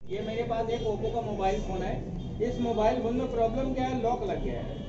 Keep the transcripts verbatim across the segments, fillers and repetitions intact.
ये मेरे पास एक ओप्पो का मोबाइल फ़ोन है। इस मोबाइल फ़ोन में प्रॉब्लम क्या है, लॉक लग गया है।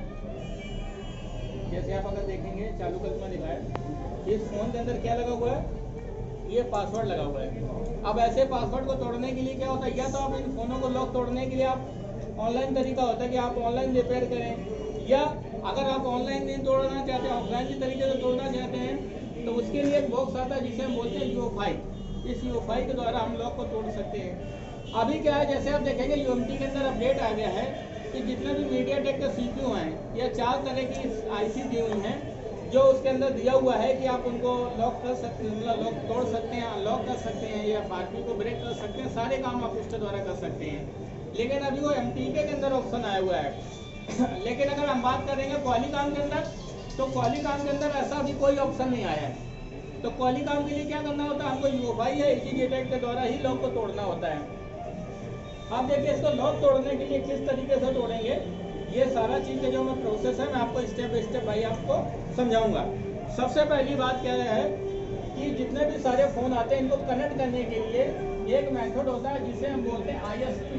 जैसे आप अगर देखेंगे चालू करके मैं दिखाया, इस फ़ोन के अंदर क्या लगा हुआ है, ये पासवर्ड लगा हुआ है। अब ऐसे पासवर्ड को तोड़ने के लिए क्या होता है, या तो आप इन फ़ोनों को लॉक तोड़ने के लिए आप ऑनलाइन तरीका होता है कि आप ऑनलाइन रिपेयर करें, या अगर आप ऑनलाइन नहीं तोड़ना चाहते, ऑफलाइन के तरीके से तोड़ना चाहते हैं, तो उसके लिए एक बॉक्स आता है जिसे हम बोलते हैं यूओफाई। इस यूओफाई के द्वारा हम लॉक को तोड़ सकते हैं। अभी क्या है, जैसे आप देखेंगे यूएमटी के अंदर अपडेट आ गया है कि जितने भी मीडियाटेक के सीपीयू हैं या चार तरह की आईसी दी हुई हैं, जो उसके अंदर दिया हुआ है कि आप उनको लॉक कर सकते हैं, मतलब लॉक तोड़ सकते हैं, अनलॉक कर सकते हैं, या बाकी को ब्रेक कर सकते हैं, सारे काम आप उसके द्वारा कर सकते हैं। लेकिन अभी वो एमटीके के अंदर ऑप्शन आया हुआ है। लेकिन अगर हम बात करेंगे क्वालिकॉम के अंदर, तो क्वालिकॉम के अंदर ऐसा भी कोई ऑप्शन नहीं आया है। तो क्वालिकॉम के लिए क्या करना होता है, हमको यूओफाई या ईजीजेटेक के द्वारा ही लॉक को तोड़ना होता है। आप देखिए इसको लॉक तोड़ने के लिए किस तरीके से तोड़ेंगे, ये सारा चीज़ का जो मैं प्रोसेस है मैं आपको स्टेप बाई स्टेप भाई आपको समझाऊंगा। सबसे पहली बात क्या है कि जितने भी सारे फ़ोन आते हैं इनको कनेक्ट करने के लिए एक मेथड होता है जिसे हम बोलते हैं ISP.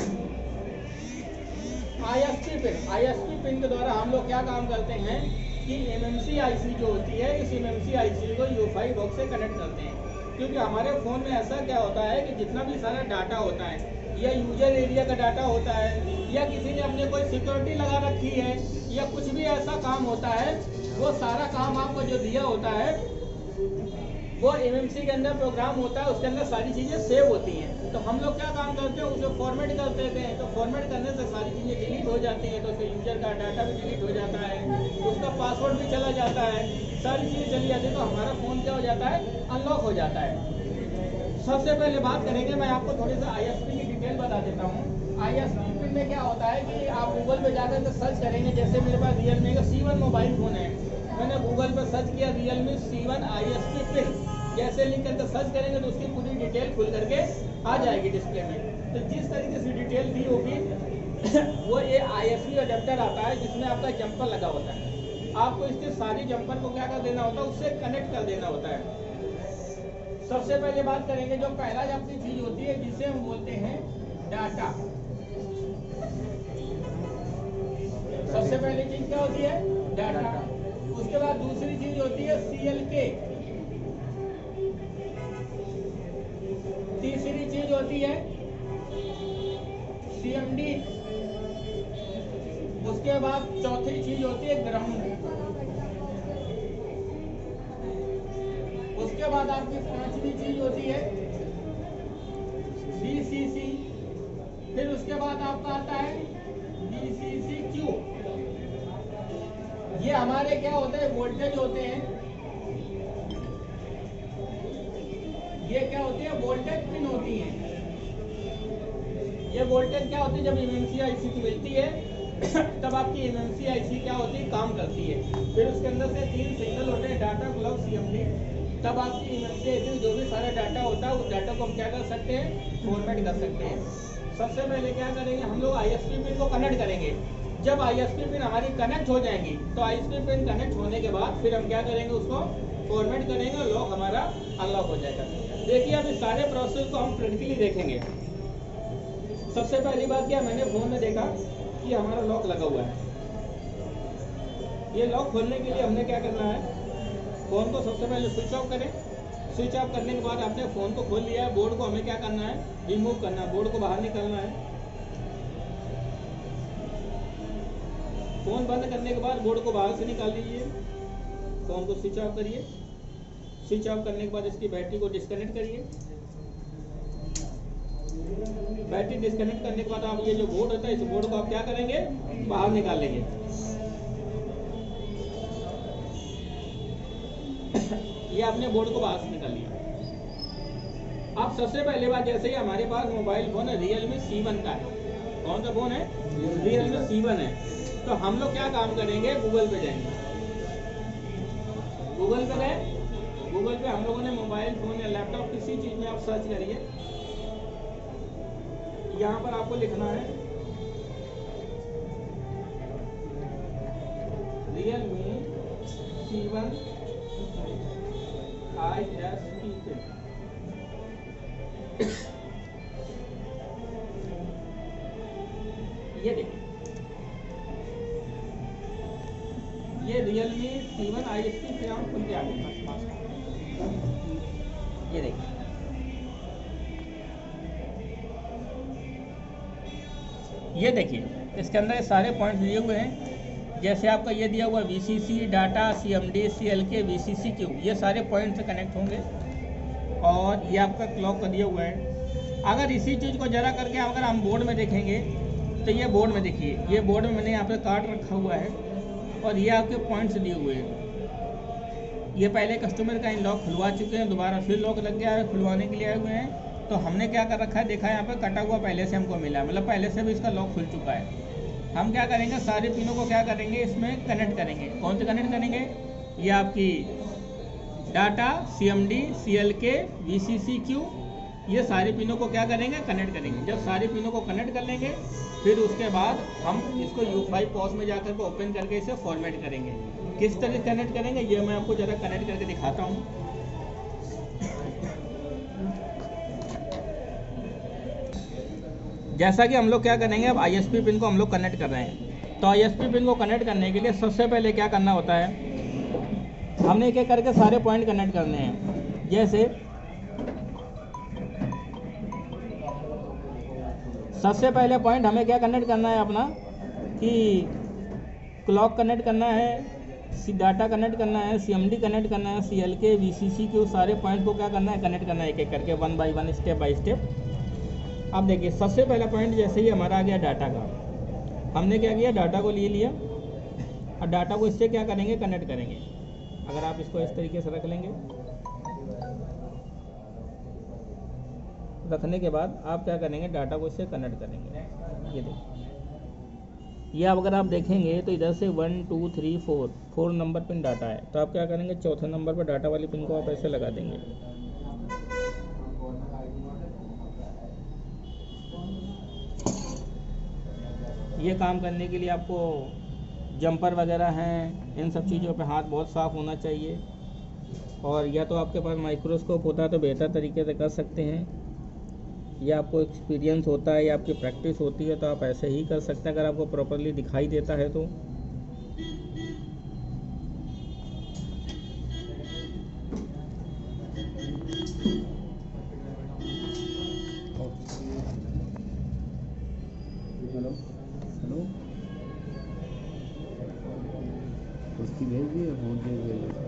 ISP pin ISP pin के द्वारा हम लोग क्या काम करते हैं कि एमएमसी आईसी जो होती है, इस एमएमसी आईसी को यूएफआई बॉक्स से कनेक्ट करते हैं। क्योंकि हमारे फ़ोन में ऐसा क्या होता है कि जितना भी सारा डाटा होता है, या यूजर एरिया का डाटा होता है, या किसी ने अपने कोई सिक्योरिटी लगा रखी है, या कुछ भी ऐसा काम होता है, वो सारा काम आपको जो दिया होता है वो एमएमसी के अंदर प्रोग्राम होता है, उसके अंदर सारी चीज़ें सेव होती हैं। तो हम लोग क्या काम करते हैं, उसे फॉर्मेट कर देते हैं। तो फॉर्मेट करने से सारी चीज़ें डिलीट हो जाती हैं, तो उसके यूजर का डाटा भी डिलीट हो जाता है, उसका पासवर्ड भी चला जाता है, सारी चीज़ें चली जाती है, तो हमारा फ़ोन क्या हो जाता है, अनलॉक हो जाता है। सबसे पहले बात करेंगे, मैं आपको थोड़ी सा आईएसपी की डिटेल बता देता हूँ। आईएसपी पिन में क्या होता है कि आप गूगल पे जाकर के सर्च करेंगे। जैसे मेरे पास रियलमी का सी वन मोबाइल फ़ोन है, मैंने गूगल पर सर्च किया Realme C one ISP pin, जैसे लिख करके सर्च करेंगे तो उसकी पूरी डिटेल खुल करके आ जाएगी डिस्प्ले में। तो जिस तरीके से डिटेल दी होगी वो ये आईएसपी अडेप्टर आता है जिसमें आपका जंपर लगा होता है। आपको इसके सारी जंपर को क्या कर देना होता है, उससे कनेक्ट कर देना होता है। सबसे पहले बात करेंगे, जो पहला अपनी चीज होती है जिसे हम बोलते हैं डाटा। सबसे पहली चीज क्या होती है, डाटा। उसके बाद दूसरी चीज होती है सीएलके, तीसरी चीज होती है सीएमडी, उसके बाद चौथी चीज होती है ग्राउंड, उसके बाद आपकी पांचवी चीज होती है बीसीसी, फिर उसके बाद आपका आता है बीसीसीक्यू। ये हमारे क्या होते हैं, वोल्टेज होते हैं। ये क्या होती है, वोल्टेज पिन होती है। ये वोल्टेज क्या होती है, जब एमएमसी आईसी की मिलती है तब आपकी एमएमसी आईसी क्या होती है, काम करती है। फिर उसके अंदर से तीन सिग्नल होते हैं, डाटा, क्लॉक, सीएमडी। तब आपकी एमएमसी आईसी जो भी सारा डाटा होता है उस डाटा को हम क्या कर सकते हैं, फॉर्मेट कर सकते हैं। सबसे पहले क्या करेंगे, हम लोग आईएसपी पिन को कनेक्ट करेंगे। जब आईएसपी पिन हमारी कनेक्ट हो जाएंगी, तो आईएसपी पिन कनेक्ट होने के बाद फिर हम क्या करेंगे, उसको फॉर्मेट करेंगे, लॉक हमारा अनलॉक हो जाएगा। देखिए अब इस सारे प्रोसेस को हम प्रैक्टिकली देखेंगे। सबसे पहली बात क्या, मैंने फोन में देखा कि हमारा लॉक लगा हुआ है। ये लॉक खोलने के लिए हमने क्या करना है, फ़ोन को सबसे पहले स्विच ऑफ करें। स्विच ऑफ करने के बाद आपने फ़ोन को खोल लिया है, बोर्ड को हमें क्या करना है, रिमूव करना है, बोर्ड को बाहर निकालना है। फ़ोन बंद करने के बाद बोर्ड को बाहर से निकाल लीजिए, फ़ोन को स्विच ऑफ करिए। स्विच ऑफ करने के बाद इसकी बैटरी को डिस्कनेक्ट करिए। बैटरी डिस्कनेक्ट करने के बाद आप ये जो बोर्ड होता है, इस बोर्ड को आप क्या करेंगे, बाहर निकाल लेंगे। ये आपने बोर्ड को बाहर से निकाल लिया। अब सबसे पहले बात, जैसे ही हमारे पास मोबाइल फोन है रियलमी सी वन का है। कौन सा फोन है, रियलमी सी वन है। तो हम लोग क्या काम करेंगे, गूगल पे जाएंगे। गूगल पे गए, गूगल पे हम लोगों ने मोबाइल फोन या लैपटॉप किसी चीज में आप सर्च करिए। यहाँ पर आपको लिखना है Realme C one I S P pin. ये देखिए, ये Realme C one I S P फिर हम खुल के आ गए पास पास। ये देखिए, ये देखिए इसके अंदर सारे पॉइंट दिए हुए हैं। जैसे आपका ये दिया हुआ V C C, data, C M D, C L K, V C C Q, ये सारे पॉइंट से कनेक्ट होंगे। और ये आपका क्लॉक का दिया हुआ है। अगर इसी चीज़ को जरा करके अगर हम बोर्ड में देखेंगे तो ये बोर्ड में देखिए, ये बोर्ड में मैंने यहाँ पे कार्ड रखा हुआ है और ये आपके पॉइंट्स दिए हुए हैं। ये पहले कस्टमर का इन लॉक खुलवा चुके हैं, दोबारा फिर लॉक लग गया है, खुलवाने के लिए आए हुए हैं। तो हमने क्या कर रखा है, देखा यहाँ पे कटा हुआ पहले से हमको मिला है, मतलब पहले से भी इसका लॉक खुल चुका है। हम क्या करेंगे, सारे पिनों को क्या करेंगे, इसमें कनेक्ट करेंगे। कौन से कनेक्ट करेंगे, ये आपकी data, C M D, C L K, V C C Q, ये सारे पिनों को क्या करेंगे, कनेक्ट करेंगे। जब सारे पिनों को कनेक्ट कर लेंगे फिर उसके बाद हम इसको यू फाइव पॉस में जाकर के ओपन करके इसे फॉर्मेट करेंगे। किस तरह कनेक्ट करेंगे ये मैं आपको ज़रा कनेक्ट करके दिखाता हूँ। जैसा कि हम लोग क्या करेंगे, अब आई एस पी पिन को हम लोग कनेक्ट कर रहे हैं। तो आई एस पी पिन को कनेक्ट करने के लिए सबसे पहले क्या करना होता है, हमने एक एक करके सारे पॉइंट कनेक्ट करने हैं। जैसे सबसे पहले पॉइंट हमें क्या कनेक्ट करना है अपना, कि क्लॉक कनेक्ट करना है, सी डाटा कनेक्ट करना है, सी एम डी कनेक्ट करना है, सी एल के, वी सी सी के सारे पॉइंट को क्या करना है, कनेक्ट करना है एक एक करके, one by one, step by step. अब देखिए सबसे पहला पॉइंट जैसे ही हमारा आ गया डाटा का, हमने क्या किया, डाटा को ले लिया और डाटा को इससे क्या करेंगे, कनेक्ट करेंगे। अगर आप इसको इस तरीके से रख लेंगे, रखने के बाद आप क्या करेंगे, डाटा को इससे कनेक्ट करेंगे। ये देखिए, ये अब अगर आप देखेंगे तो इधर से one two three four four number pin data है। तो आप क्या करेंगे, चौथे नंबर पर डाटा वाली पिन को आप ऐसे लगा देंगे। ये काम करने के लिए आपको जंपर वगैरह हैं, इन सब चीज़ों पे हाथ बहुत साफ़ होना चाहिए। और या तो आपके पास माइक्रोस्कोप होता है तो बेहतर तरीके से कर सकते हैं, या आपको एक्सपीरियंस होता है या आपकी प्रैक्टिस होती है तो आप ऐसे ही कर सकते हैं, अगर आपको प्रॉपरली दिखाई देता है तो। हेलो हेलो उसकी भेज दिए, फोन पे भेज दिए।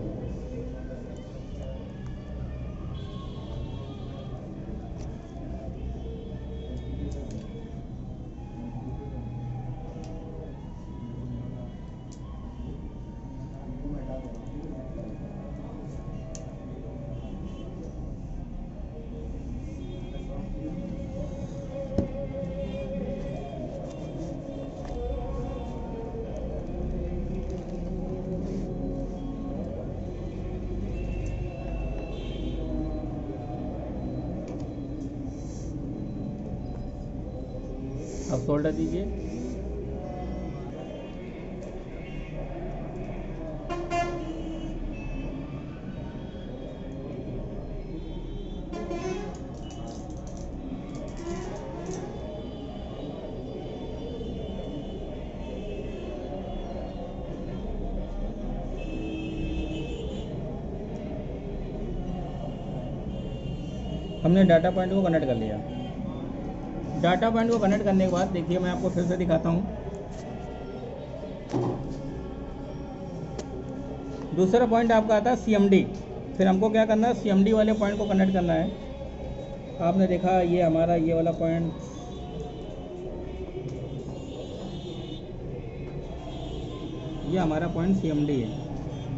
अब सोल्डर दीजिए। हमने डाटा पॉइंट को कनेक्ट कर लिया। डाटा पॉइंट को कनेक्ट करने के बाद देखिए मैं आपको फिर से दिखाता हूँ। दूसरा पॉइंट आपका आता है सी एम डी। फिर हमको क्या करना है, सी एम डी वाले पॉइंट को कनेक्ट करना है। आपने देखा ये हमारा ये वाला पॉइंट, ये हमारा पॉइंट सी एम डी है।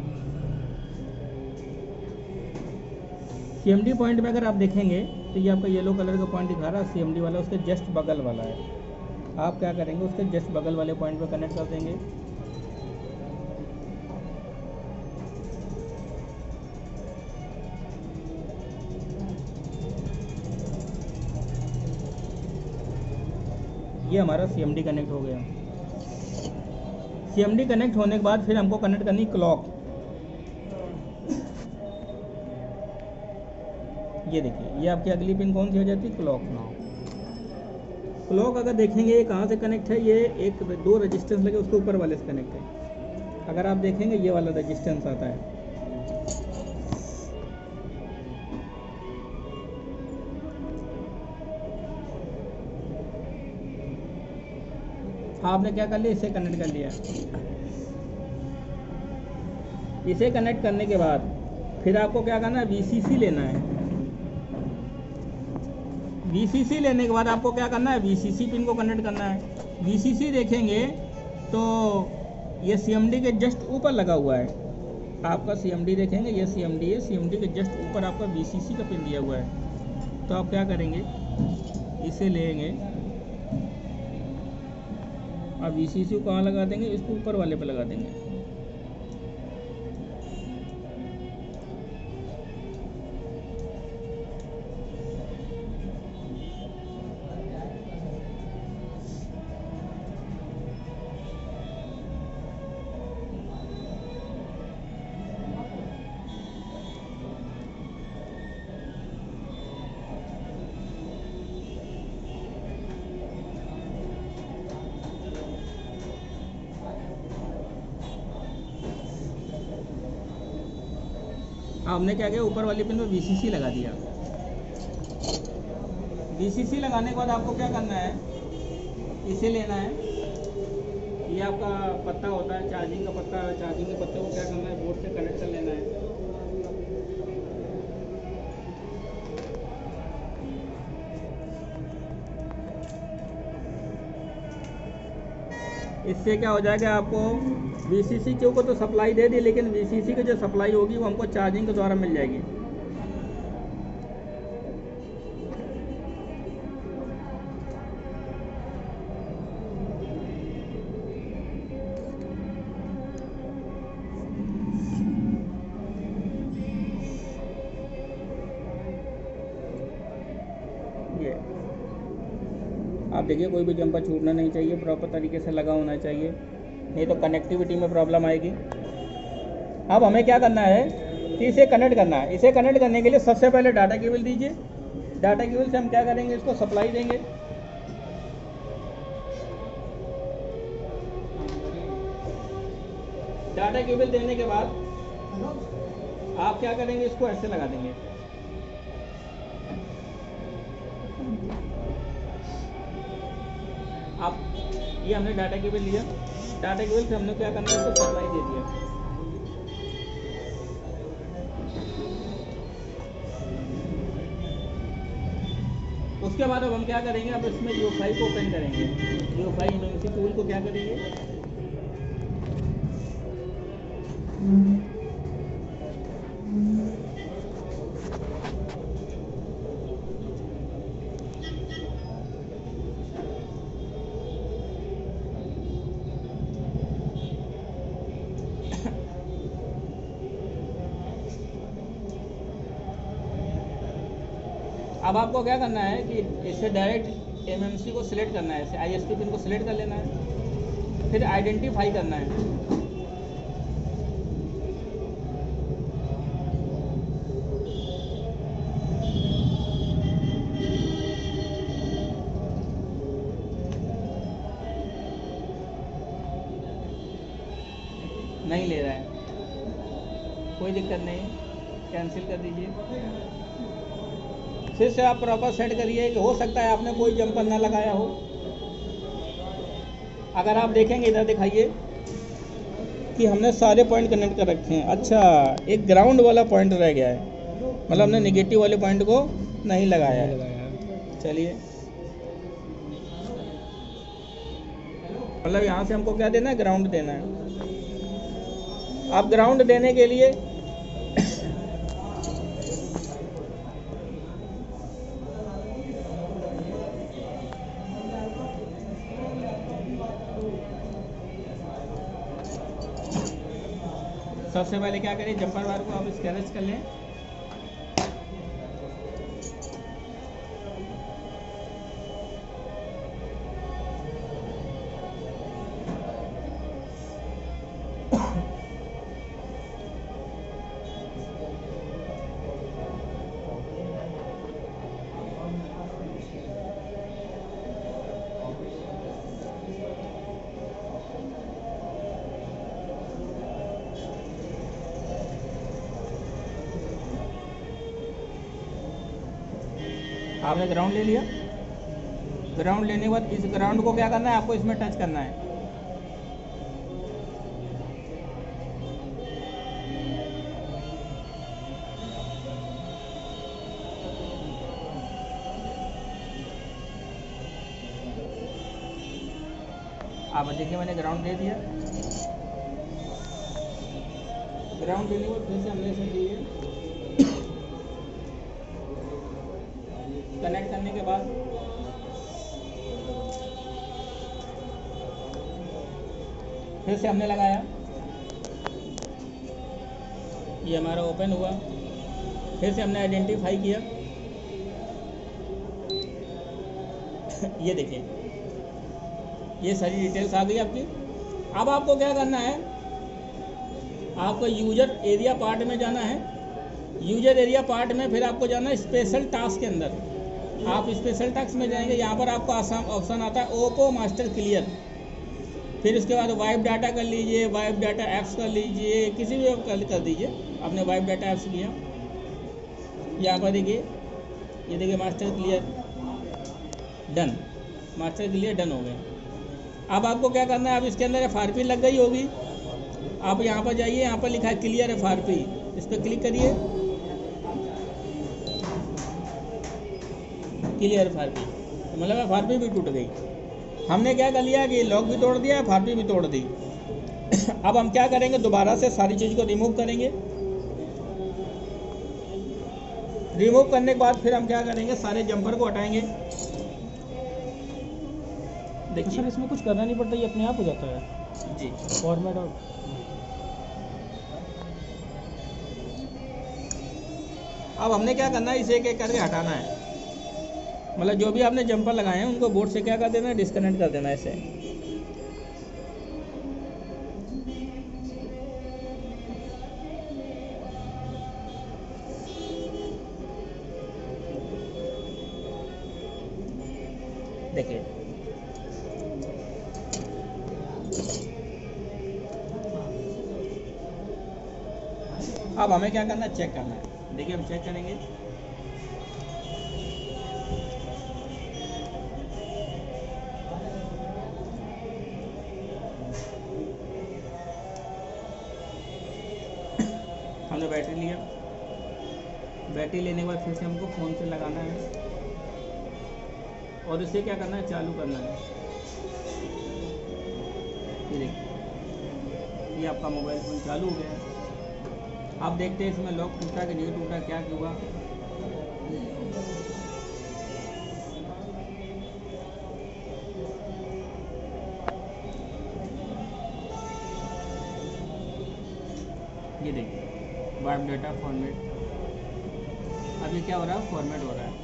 सी एम डी पॉइंट में अगर आप देखेंगे तो ये आपका येलो कलर का पॉइंट दिखा रहा है, सी एम डी वाला उसके जस्ट बगल वाला है। आप क्या करेंगे, उसके जस्ट बगल वाले पॉइंट पे कनेक्ट कर देंगे। ये हमारा सी एम डी कनेक्ट हो गया। सी एम डी कनेक्ट होने के बाद फिर हमको कनेक्ट करनी क्लॉक। ये देखिए, ये आपकी अगली पिन कौन सी हो जाती है, क्लॉक। नाउ क्लॉक अगर देखेंगे ये कहाँ से कनेक्ट है, ये एक दो रेजिस्टेंस लगे उसके ऊपर वाले से कनेक्ट है। अगर आप देखेंगे ये वाला रेजिस्टेंस आता है, आपने क्या कर लिया, इसे कनेक्ट कर लिया। इसे कनेक्ट करने के बाद फिर आपको क्या करना है, वीसीसी लेना है। वीसीसी लेने के बाद आपको क्या करना है, वीसीसी पिन को कनेक्ट करना है। वीसीसी देखेंगे तो ये सीएमडी के जस्ट ऊपर लगा हुआ है। आपका सीएमडी देखेंगे, ये सीएमडी है, सीएमडी के जस्ट ऊपर आपका वीसीसी का पिन दिया हुआ है। तो आप क्या करेंगे, इसे लेंगे, आप वीसीसी को कहाँ लगा देंगे, इसको ऊपर वाले पे लगा देंगे। हमने क्या किया, ऊपर वाली पिन में वीसीसी लगा दिया। वीसीसी लगाने के बाद आपको क्या करना है, इसे लेना है। ये आपका पत्ता होता है, चार्जिंग का पत्ता, चार्जिंग के पत्ते को क्या करना है, बोर्ड से कनेक्ट कर लेना है। इससे क्या हो जाएगा, आपको वीसीसी के ऊपर तो सप्लाई दे दी, लेकिन वीसीसी की जो सप्लाई होगी वो हमको चार्जिंग के द्वारा मिल जाएगी। ये आप देखिए, कोई भी जंपर छूटना नहीं चाहिए, प्रॉपर तरीके से लगा होना चाहिए, नहीं तो कनेक्टिविटी में प्रॉब्लम आएगी। अब हमें क्या करना है कि इसे कनेक्ट करना है। इसे कनेक्ट करने के लिए सबसे पहले डाटा केबल दीजिए। डाटा केबल से हम क्या करेंगे, इसको सप्लाई देंगे। डाटा केबल देने के बाद आप क्या करेंगे, इसको ऐसे लगा देंगे। आप ये हमने डाटा केबल लिया, डाटा केबल से हमने क्या करना है, इसको सप्लाई दे दिया। उसके बाद अब हम क्या करेंगे, अब इसमें यूएफआई को ओपन करेंगे। यूएफआई एमएमसी टूल को क्या करेंगे, अब आपको क्या करना है कि इससे डायरेक्ट एमएमसी को सिलेक्ट करना है, आईएसपी पिन को सिलेक्ट कर लेना है, फिर आइडेंटिफाई करना है। नहीं ले रहा है, कोई दिक्कत नहीं, कैंसिल कर दीजिए। फिर से आप प्रॉपर सेट करिए कि हो सकता है आपने कोई जंपर ना लगाया हो। अगर आप देखेंगे, इधर दिखाइए कि हमने सारे पॉइंट कनेक्ट कर रखे हैं। अच्छा, एक ग्राउंड वाला पॉइंट रह गया है, मतलब हमने नेगेटिव वाले पॉइंट को नहीं लगाया है। चलिए, मतलब यहाँ से हमको क्या देना है, ग्राउंड देना है। आप ग्राउंड देने के लिए सबसे पहले क्या करें, जंपर वायर को आप स्क्रैच कर लें। आपने ग्राउंड ले लिया। ग्राउंड लेने के बाद इस ग्राउंड को क्या करना है, आपको इसमें टच करना है। आप देखिए मैंने ग्राउंड दे दिया। ग्राउंड देने को फिर से हमने इसे दिए। कनेक्ट करने के बाद फिर से हमने लगाया, ये हमारा ओपन हुआ। फिर से हमने आइडेंटिफाई किया। ये देखिए ये सारी डिटेल्स आ गई आपकी। अब आपको क्या करना है, आपको यूजर एरिया पार्ट में जाना है। यूजर एरिया पार्ट में फिर आपको जाना है स्पेशल टास्क के अंदर। आप स्पेशल टास्क में जाएंगे, यहाँ पर आपको आसान ऑप्शन आता है ओप्पो मास्टर क्लियर। फिर उसके बाद वाइप डाटा कर लीजिए, वाइप डाटा ऐप्स कर लीजिए, किसी भी कर, कर दीजिए। आपने वाइप डाटा ऐप्स किया, यहाँ पर देखिए, ये देखिए master clear done, master clear done हो गया। अब आपको क्या करना है, अब इसके अंदर एफ आर पी लग गई होगी। आप यहाँ पर जाइए, यहाँ पर लिखा है क्लियर एफ आर पी, इस पर क्लिक करिए। क्लियर एफ आर पी मतलब एफ आर पी भी टूट गई। हमने क्या कर लिया कि लॉक भी तोड़ दिया, एफ आर पी भी तोड़ दी। अब हम क्या करेंगे, दोबारा से सारी चीज़ को रिमूव करेंगे। रिमूव करने के बाद फिर हम क्या करेंगे, सारे जंपर को हटाएंगे। देखिए सर इसमें कुछ करना नहीं पड़ता, ये अपने आप हो जाता है जी। फॉर्मेट और अब हमने क्या करना है, इसे एक एक करके हटाना है। मतलब जो भी आपने जंपर लगाए हैं उनको बोर्ड से क्या कर देना है, डिस्कनेक्ट कर देना है इसे। देखिए अब हमें क्या करना है, चेक करना है। देखिए हम चेक करेंगे। हमने बैटरी लिया, बैटरी लेने के बाद फिर से हमको फ़ोन से लगाना है और इसे क्या करना है, चालू करना है। ये देखिए ये आपका मोबाइल फ़ोन चालू हो गया। आप देखते हैं इसमें लॉक टूटा कि नहीं टूटा, क्या हुआ। ये देखिए वाइप डाटा फॉर्मेट, अब ये क्या हो रहा है, फॉर्मेट हो रहा है।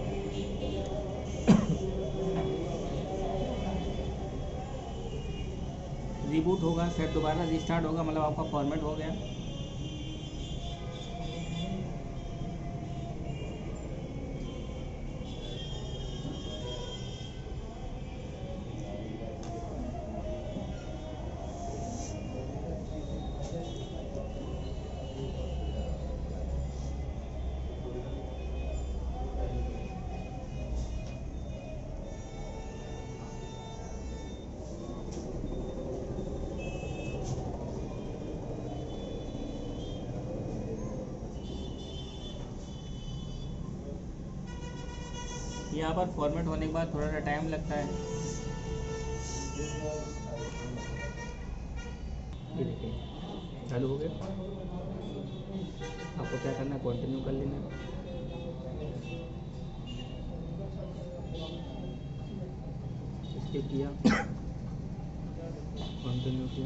रिबूट होगा, फिर दोबारा रिस्टार्ट होगा, मतलब आपका फॉर्मेट हो गया। यहाँ पर फॉर्मेट होने के बाद थोड़ा सा टाइम लगता है। ये देखिए चालू हो गया। आपको क्या करना है, कंटिन्यू कर लेना है। स्किप किया, कंटिन्यू किया।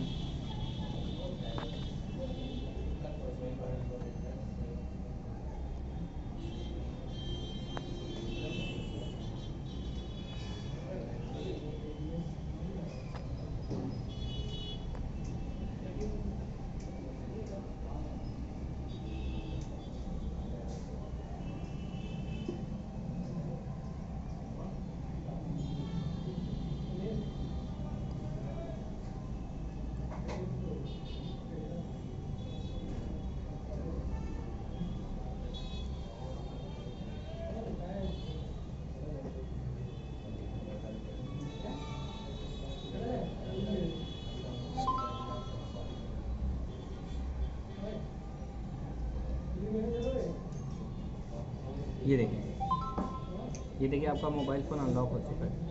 ये देखिए, ये देखिए आपका मोबाइल फ़ोन अनलॉक हो चुका है।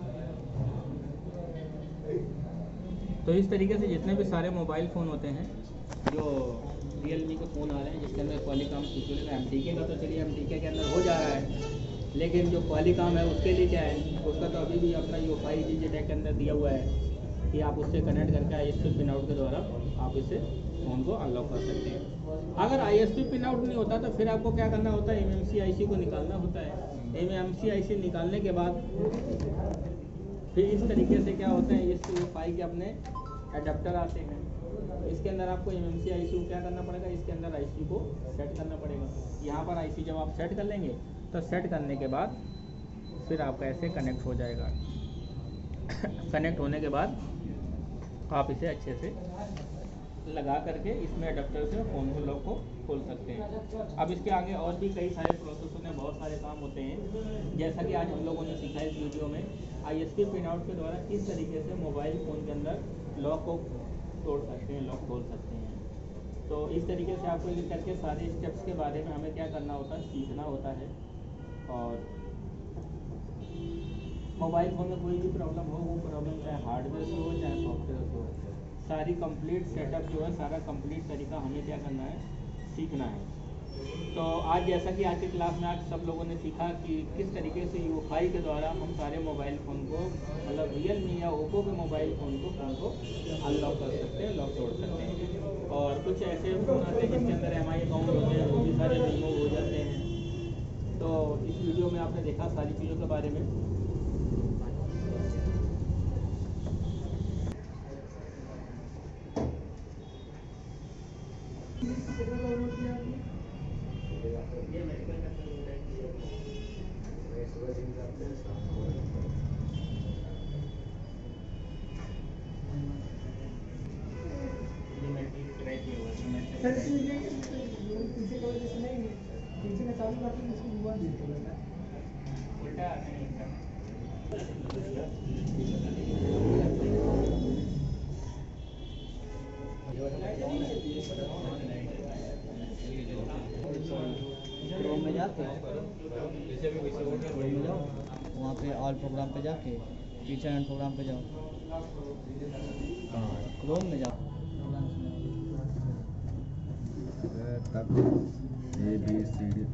तो इस तरीके से जितने भी सारे मोबाइल फ़ोन होते हैं, जो रियलमी के फ़ोन आ रहे हैं जिसके अंदर क्वालिकॉम सिक्योरिटी का एम टी के का तो चलिए एम टी के के अंदर हो जा रहा है, लेकिन जो क्वालिकॉम है उसके लिए क्या है, उसका तो अभी भी अपना U F I G J tag के अंदर दिया हुआ है कि आप उससे कनेक्ट करके I S P pin out के द्वारा आप इसे फ़ोन को अनलॉक कर सकते हैं। अगर I S P pin out नहीं होता तो फिर आपको क्या करना होता है, एम एम सी आई सी को निकालना होता है। एम एम सी आई सी निकालने के बाद फिर इस तरीके से क्या होता है, इस यू एफ आई के अपने एडाप्टर आते हैं, इसके अंदर आपको एम एम सी आई सी को क्या करना पड़ेगा, इसके अंदर आई सी को सेट करना पड़ेगा। यहाँ पर आई सी जब आप सेट कर लेंगे तो सेट करने के बाद फिर आपका ऐसे कनेक्ट हो जाएगा। कनेक्ट होने के बाद आप इसे अच्छे से लगा करके इसमें अडेप्टर से फ़ोन को लॉक को खोल सकते हैं। अब इसके आगे और भी कई सारे प्रोसेसर में बहुत सारे काम होते हैं, जैसा कि आज हम लोगों ने सीखा इस वीडियो में I S P pin out के द्वारा किस तरीके से मोबाइल फ़ोन के अंदर लॉक को तोड़ सकते हैं, लॉक खोल सकते हैं। तो इस तरीके से आपको ये करके सारे स्टेप्स के बारे में हमें क्या करना होता है, सीखना होता है। और मोबाइल फ़ोन में कोई भी प्रॉब्लम हो, वो प्रॉब्लम चाहे हार्डवेयर से हो चाहे सॉफ्टवेयर से हो, सारी कंप्लीट सेटअप जो है, सारा कंप्लीट तरीका हमें क्या करना है, सीखना है। तो आज जैसा कि आज की क्लास में आज सब लोगों ने सीखा कि किस तरीके से यू एफ आई के द्वारा हम सारे मोबाइल फ़ोन को, मतलब रियलमी या ओप्पो के मोबाइल फ़ोन को फ़ोन को अनलॉक कर सकते हैं, लॉक तोड़ सकते हैं। और कुछ ऐसे फ़ोन आते हैं जिसके अंदर एम आई अकाउंट होते हैं, वो भी सारे रिमूव हो जाते हैं। तो इस वीडियो में आपने देखा सारी चीज़ों के बारे में। ये मेडिकल का सर इसलिए पीछे का वजह से नहीं है, पीछे का चालू करके इसको हुआ नहीं है उल्टा नहीं क्रोम में जाके क्रोम में जाओ, वहाँ पे ऑल प्रोग्राम पे जाके फीचर एंड प्रोग्राम पे जाओ, क्रोम में जाओ, तब ए बी सी डी।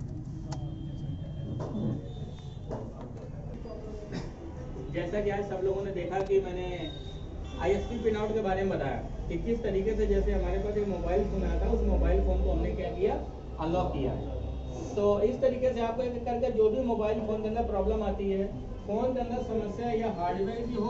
जैसा कि आज सब लोगों ने देखा कि मैंने I S P pin out के बारे में बताया कि किस तरीके से जैसे हमारे पास एक मोबाइल फ़ोन आया था, उस मोबाइल फ़ोन को हमने क्या किया, अनलॉक किया। तो इस तरीके से आपको एक करके जो भी मोबाइल फ़ोन के अंदर प्रॉब्लम आती है, फ़ोन के अंदर समस्या या हार्डवेयर की हो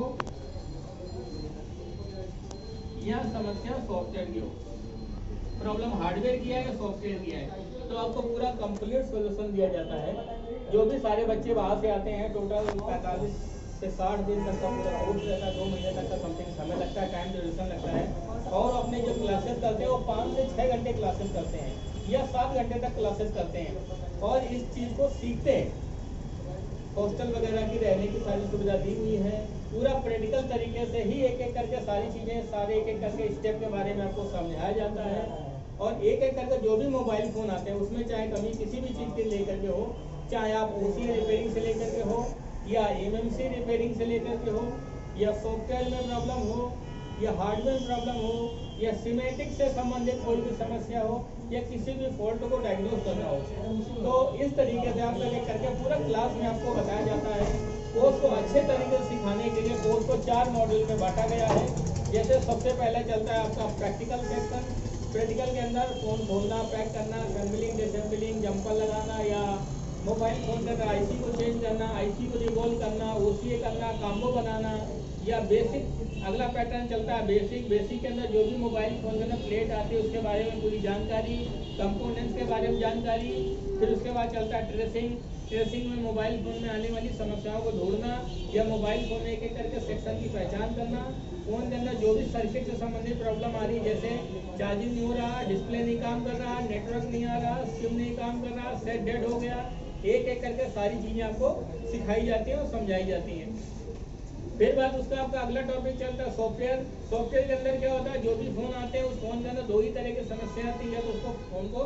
या समस्या सॉफ्टवेयर की हो, प्रॉब्लम हार्डवेयर की है या सॉफ्टवेयर की है, तो आपको पूरा कंप्लीट सोल्यूशन दिया जाता है। जो भी सारे बच्चे वहाँ से आते हैं, टोटल पैंतालीस से साठ दिन तक का पूरा कोर्स रहता है, दो महीने तक का समथिंग समय लगता है, टाइम ड्यूरेशन लगता है। और अपने जो क्लासेस करते हैं वो पाँच से छः घंटे क्लासेस करते हैं या सात घंटे तक क्लासेस करते हैं और इस चीज़ को सीखते हैं। हॉस्टल वगैरह की रहने की सारी सुविधा दी हुई है, पूरा प्रैक्टिकल तरीके से ही एक एक करके सारी चीज़ें, सारे एक एक करके स्टेप के बारे में आपको समझाया जाता है। और एक एक करके जो भी मोबाइल फ़ोन आते हैं उसमें चाहे कमी किसी भी चीज़ के लेकर के हो, चाहे आप ओ सी रिपेयरिंग से लेकर के हो या एम एम सी रिपेयरिंग से लेकर के हो या सॉफ्टवेयर में प्रॉब्लम हो या हार्डवेयर प्रॉब्लम हो या सिमेटिक से संबंधित कोई भी समस्या हो या किसी भी फॉल्ट को डायग्नोज करना हो, तो इस तरीके से आपको एक करके पूरा क्लास में आपको बताया जाता है। कोर्स को अच्छे तरीके से सिखाने के लिए कोर्स को चार मॉड्यूल में बांटा गया है। जैसे सबसे पहले चलता है आपका प्रैक्टिकल सेक्शन। प्रैक्टिकल के अंदर फ़ोन खोलना, पैक करना, असेंबलिंग, डिसेंबलिंग, जंपर लगाना या मोबाइल फ़ोन के अंदर आई सी को चेंज करना, आई सी को रिवॉल्व करना, ओ सी ए करना, काम्बो बनाना या बेसिक। अगला पैटर्न चलता है बेसिक। बेसिक के अंदर जो भी मोबाइल फ़ोन के अंदर प्लेट आती है उसके बारे में पूरी जानकारी, कंपोनेंट्स के बारे में जानकारी। फिर उसके बाद चलता है ट्रेसिंग। ट्रेसिंग में मोबाइल फ़ोन में आने वाली समस्याओं को ढूंढना या मोबाइल फ़ोन में एक एक करके सेक्शन की पहचान करना। फ़ोन के अंदर जो भी सर्किट से संबंधित प्रॉब्लम आ रही है, जैसे चार्जिंग नहीं हो रहा, डिस्प्ले नहीं काम कर रहा, नेटवर्क नहीं आ रहा, सिम नहीं काम कर रहा, सेट डेड हो गया, एक एक करके सारी चीज़ें आपको सिखाई जाती हैं और समझाई जाती हैं। फिर बाद उसका आपका अगला टॉपिक चलता है सॉफ्टवेयर। सॉफ्टवेयर के अंदर क्या होता है, जो भी फ़ोन आते हैं उस फ़ोन के अंदर दो ही तरह की समस्या आती है, तो उसको फ़ोन को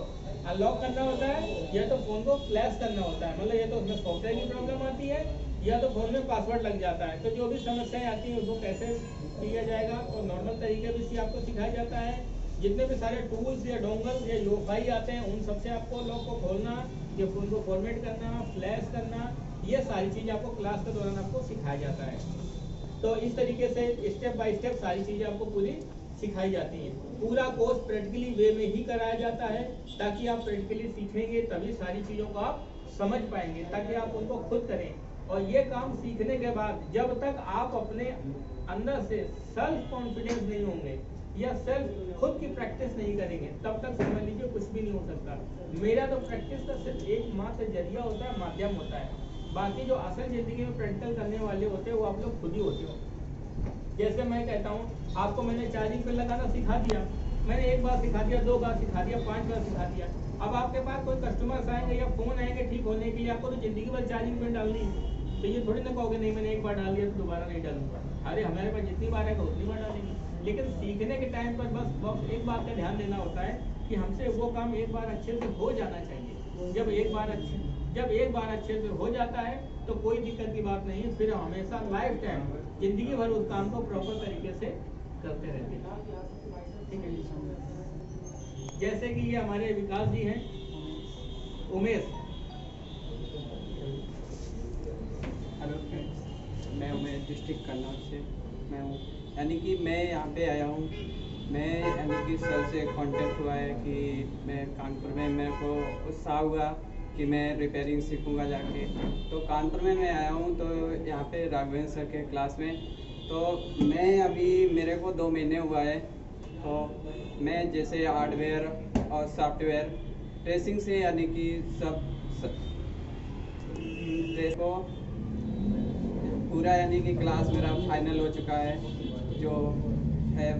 अनलॉक करना होता है या तो फ़ोन को फ्लैश करना होता है, मतलब या तो उसमें सॉफ्टवेयर की प्रॉब्लम आती है या तो फ़ोन में पासवर्ड लग जाता है। तो जो भी समस्याएं आती हैं उसको कैसे किया जाएगा, तो नॉर्मल तरीके से आपको सिखाया जाता है। जितने भी सारे टूल्स या डोंगल्स या यूएफआई आते हैं उन सबसे आपको लॉक को खोलना, ये फ़ोन को फॉर्मेट करना, फ्लैश करना, ये सारी चीज़ आपको क्लास के दौरान आपको सिखाया जाता है। तो इस तरीके से स्टेप बाय स्टेप सारी चीज़ें आपको पूरी सिखाई जाती हैं। पूरा कोर्स प्रैक्टिकली वे में ही कराया जाता है ताकि आप प्रैक्टिकली सीखेंगे तभी सारी चीज़ों को आप समझ पाएंगे, ताकि आप उनको खुद करें। और ये काम सीखने के बाद जब तक आप अपने अंदर से सेल्फ कॉन्फिडेंस नहीं होंगे या सेल्फ खुद की प्रैक्टिस नहीं करेंगे तब तक समझ लीजिए कुछ भी नहीं हो सकता। मेरा तो प्रैक्टिस का सिर्फ एक मात्र जरिया होता है, माध्यम होता है। बाकी जो असल ज़िंदगी में प्रैक्टिकल करने वाले होते हैं वो आप लोग खुद ही होते हो। जैसे मैं कहता हूँ आपको मैंने चार्जिंग पिन लगाना सिखा दिया, मैंने एक बार सिखा दिया, दो बार सिखा दिया, पांच बार सिखा दिया। अब आपके पास कोई कस्टमर्स आएंगे या फोन आएंगे ठीक होने के लिए, आपको तो जिंदगी भर चार्जिंग पिन डालनी है। तो ये थोड़ी ना कहोगे नहीं मैंने एक बार डाल दिया तो दोबारा नहीं डालूंगा। अरे हमारे पास जितनी बार आएगा उतनी बार डालेंगे। लेकिन सीखने के टाइम पर बस बस एक बात का ध्यान देना होता है कि हमसे वो काम एक बार अच्छे से हो जाना चाहिए। जब एक बार अच्छे जब एक बार अच्छे से हो जाता है तो कोई दिक्कत की बात नहीं है, फिर हमेशा लाइफ टाइम जिंदगी भर उस काम को प्रॉपर तरीके से करते रहते हैं। ठीक है, जैसे कि ये हमारे विकास जी हैं, उमेश। हेलो फ्रेंड्स, मैं उमेश डिस्ट्रिक्ट कन्नौज से मैं हूँ। यानी कि मैं यहाँ पे आया हूँ, मैं यानी कि सर से कांटेक्ट हुआ है कि मैं कानपुर में मेरे को उत्साह हुआ कि मैं रिपेयरिंग सीखूंगा जाके। तो कानपुर में मैं आया हूँ तो यहाँ पे राघवेंद्र सर के क्लास में, तो मैं अभी मेरे को दो महीने हुआ है। तो मैं जैसे हार्डवेयर और सॉफ्टवेयर ट्रेसिंग से यानी कि सब, सब को पूरा यानी कि क्लास मेरा फाइनल हो चुका है जो है।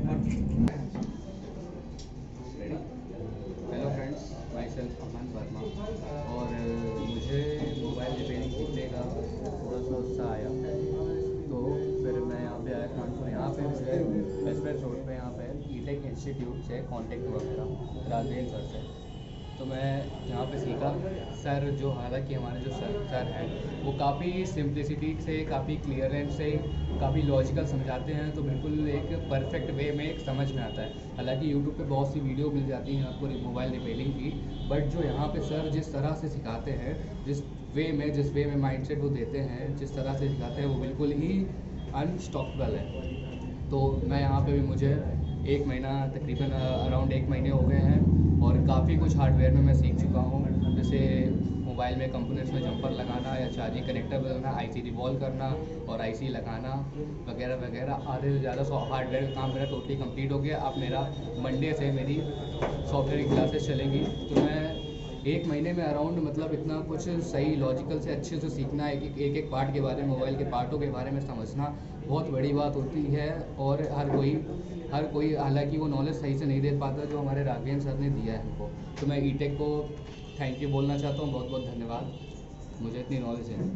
Hello friends, myself Aman Verma, और मुझे मोबाइल रिपेयरिंग सीखने का थोड़ा सा उत्साह आया तो फिर मैं यहाँ पे आया कानपुर। यहाँ पे मुझे बेस्ट रोड पे यहाँ पे ईटेक इंस्टीट्यूट से कांटेक्ट हुआ मेरा राघवेंद्र सर से। तो मैं यहाँ पे सीखा। सर जो हालांकि हमारे जो सर सर हैं वो काफ़ी सिंप्लिसिटी से, काफ़ी क्लियरेंस से, काफ़ी लॉजिकल समझाते हैं, तो बिल्कुल एक परफेक्ट वे में एक समझ में आता है। हालांकि यूट्यूब पे बहुत सी वीडियो मिल जाती हैं आपको मोबाइल रिपेयरिंग की, बट जो यहाँ पे सर जिस तरह से सिखाते हैं, जिस वे में जिस वे में माइंडसेट वो देते हैं, जिस तरह से सिखाते हैं, वो बिल्कुल ही अनस्टॉपेबल है। तो मैं यहाँ पे भी मुझे एक महीना तकरीबन अराउंड एक महीने हो गए हैं और काफ़ी कुछ हार्डवेयर में मैं सीख चुका हूँ। जैसे मोबाइल में कंपोनेंट्स में जंपर लगाना या चार्जिंग कनेक्टर बदलना, आईसी रिवॉल्व करना और आईसी लगाना वगैरह वगैरह। आधे से ज़्यादा हार्डवेयर का काम मेरा टोटली कंप्लीट हो गया। अब मेरा मंडे से मेरी सॉफ्टवेयर की क्लासेस चलेंगी। तो मैं एक महीने में अराउंड मतलब इतना कुछ सही लॉजिकल से अच्छे से सीखना, एक एक एक एक पार्ट के बारे में, मोबाइल के पार्टों के बारे में समझना बहुत बड़ी बात होती है। और हर कोई हर कोई हालांकि वो नॉलेज सही से नहीं दे पाता जो हमारे राघवेंद्र सर ने दिया है हमको। तो मैं ईटेक को थैंक यू बोलना चाहता हूँ, बहुत बहुत धन्यवाद, मुझे इतनी नॉलेज है।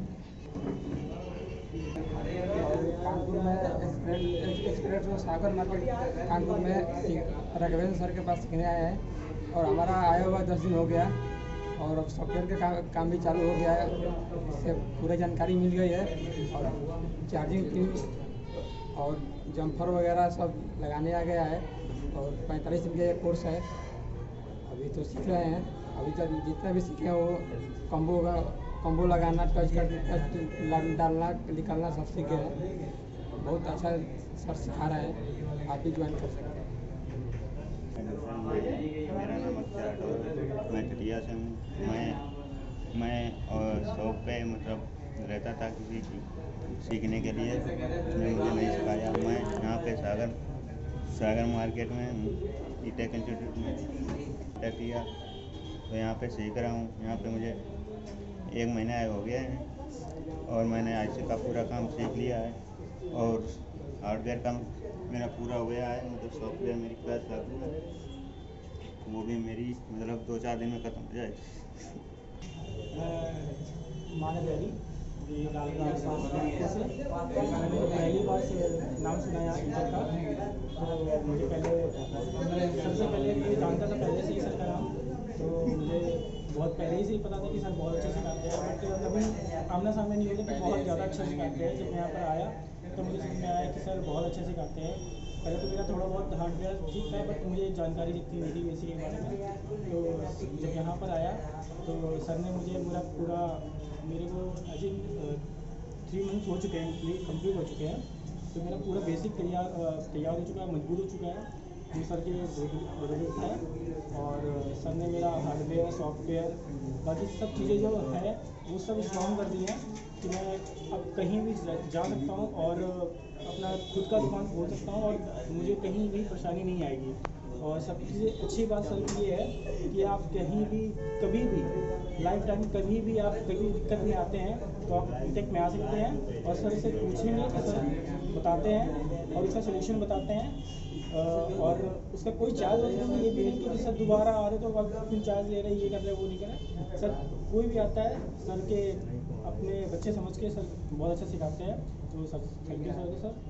कानपुर में express express Sagar market Kanpur में राघवेंद्र सर के पास सीखने आए हैं और हमारा आया हुआ दस दिन हो गया और अब सॉफ्टवेयर का काम, काम भी चालू हो गया है। इससे पूरी जानकारी मिल गई है और चार्जिंग पिन और जम्फर वगैरह सब लगाने आ गया है। और पैंतालीस दिन का ये कोर्स है, अभी तो सीख रहे हैं। अभी तक जितना भी सीखे हैं वो कॉम्बो का कॉम्बो लगाना, टच कर टच डालना निकालना सब सीखे हैं। बहुत अच्छा सर सिखा रहा है, आप भी ज्वाइन कर सकते हैं। मेरा नाम अक्षर और मैं चटिया से हूँ। मैं मैं और शॉप पे मतलब रहता था किसी की सीखने के लिए, उसने मुझे नहीं सिखाया। मैं यहाँ पे सागर सागर मार्केट में हूँ, ईटेक इंस्टीट्यूट में टेक किया, तो यहाँ पे सीख रहा हूँ। यहाँ पे मुझे एक महीना हो गया है और मैंने आईसी का पूरा काम सीख लिया है और हार्डवेयर का मेरा पूरा हो गया है। मतलब सॉफ्टवेयर मेरी क्लास चालू है, वो भी मेरी मतलब दो चार दिन में ख़त्म हो जाएगी। मानव यारी ये लालगढ़ से मैंने पहली बार से नाम सुना है टीचर का। तो मुझे पहले मैं सबसे पहले ये जानता था पहले से ही सर का नाम, तो मुझे बहुत पहले ही से ही पता था कि सर बहुत अच्छे सिखाते हैं, बट कभी आमना सामने नहीं होता कि बहुत ज़्यादा अच्छा सिखाते हैं। जब मैं यहाँ पर आया तो मुझे समझ में आया कि सर बहुत अच्छा सिखाते हैं। पहले तो मेरा थोड़ा बहुत हार्डवेयर ठीक था, बट मुझे जानकारी जितनी नहीं थी वैसे के बारे में। तो जब यहाँ पर आया तो सर ने मुझे मेरा पूरा मेरे को आई थिंक थ्री मंथ्स हो चुके हैं, कंप्लीट हो चुके हैं, तो मेरा पूरा बेसिक तैयार तैयार हो चुका है, मजबूत हो चुका है जो सर के बदौलत है। और सर ने मेरा हार्डवेयर सॉफ्टवेयर बाकी सब चीज़ें जो है वो सब स्ट्रॉन्ग कर दी हैं कि मैं अब कहीं भी जा सकता हूँ और अपना खुद का दुकान खोल सकता हूँ और मुझे कहीं भी परेशानी नहीं आएगी। और सबसे अच्छी बात सर की ये है कि आप कहीं भी कभी भी लाइफ टाइम कभी भी आप कभी दिक्कत में आते हैं तो आप टेक में आ सकते हैं और सर से पूछेंगे तो सर बताते हैं और उसका सोल्यूशन बताते हैं। और उसका कोई चार्ज नहीं, ये भी नहीं कि सर दोबारा आ रहे तो आप फिर चार्ज ले रहे हैं, ये कर रहे हैं वो नहीं कर रहे। सर कोई भी आता है सर के अपने बच्चे समझ के सर बहुत अच्छा सिखाते हैं, तो sir thank you sir sir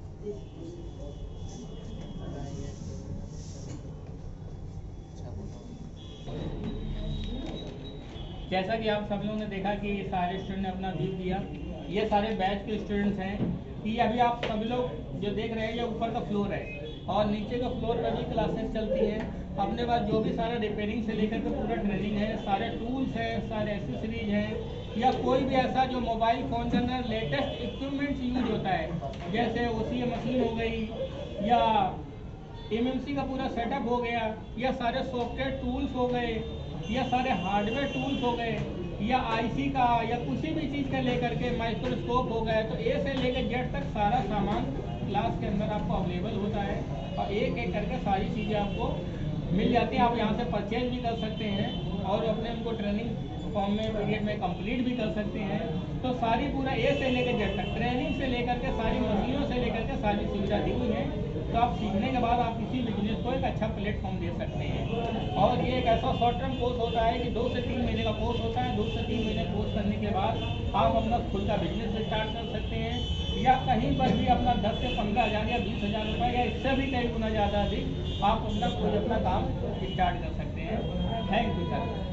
जैसा कि आप सब लोगों ने देखा कि सारे स्टूडेंट ने अपना व्यू दिया। ये सारे बैच के स्टूडेंट्स हैं कि अभी आप सभी लोग जो देख रहे हैं ये ऊपर का फ्लोर है और नीचे का फ्लोर में भी क्लासेस चलती हैं। अपने पास जो भी सारा रिपेयरिंग से लेकर के पूरा ट्रेनिंग है, सारे टूल्स हैं, सारे एसेसरीज हैं, या कोई भी ऐसा जो मोबाइल फ़ोन के अंदर लेटेस्ट इक्विपमेंट्स यूज होता है, जैसे ओसी मशीन हो गई या एमएमसी का पूरा सेटअप हो गया, या सारे सॉफ्टवेयर टूल्स हो गए, या सारे हार्डवेयर टूल्स हो गए, या आईसी का या किसी भी चीज़ का लेकर के माइक्रोस्कोप हो गया, तो ए से लेकर जेड तक सारा सामान क्लास के अंदर आपको अवेलेबल होता है और एक एक करके सारी चीज़ें आपको मिल जाती हैं। आप यहाँ से परचेज भी कर सकते हैं और अपने उनको ट्रेनिंग फॉर्म में पीरियड में कंप्लीट भी कर सकते हैं। तो सारी पूरा ए से लेकर जेड तक ट्रेनिंग से लेकर के सारी मशीनों से लेकर के सारी सुविधा दी हुई है। तो आप सीखने के बाद आप किसी बिजनेस को एक अच्छा प्लेटफॉर्म दे सकते हैं। और ये एक ऐसा शॉर्ट टर्म कोर्स होता है कि दो से तीन महीने का कोर्स होता है। दो से तीन महीने कोर्स करने के बाद आप अपना खुद का बिजनेस स्टार्ट कर सकते हैं या कहीं पर भी अपना दस से पंद्रह हज़ार या बीस हज़ार रुपये या इससे भी कई गुना ज़्यादा अधिक आप अपना कोई अपना काम स्टार्ट कर सकते हैं। Thank you sir.